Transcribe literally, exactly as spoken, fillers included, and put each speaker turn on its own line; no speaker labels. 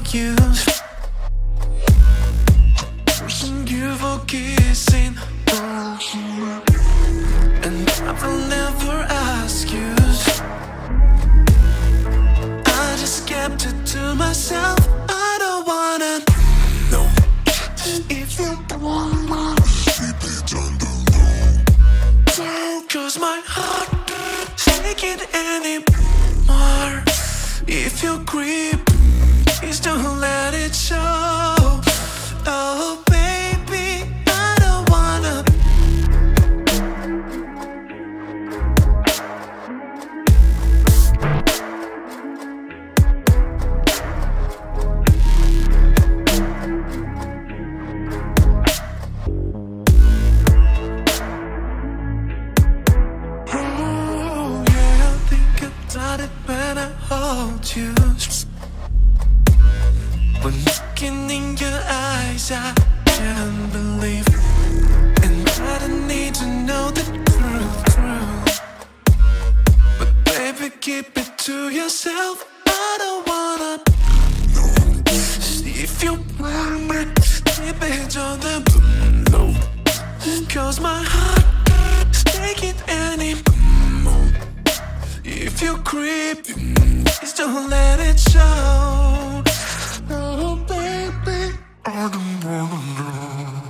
excuse. Pushing you for kissing, and I will never ask you. I just kept it to myself. I don't wanna know if you wanna keep it on the low. Cause my heart can't take it anymore. If you creep, please don't let it show. Oh baby, I don't wanna. Oh yeah, I think about it when I hold you. When looking in your eyes, I can't believe, and I don't need to know the truth, truth. But baby, keep it to yourself. I don't wanna know if you want it, keep it on the low. Cause my heart can't take it anymore. If you creep, please don't let it show. Oh baby, I don't wanna know.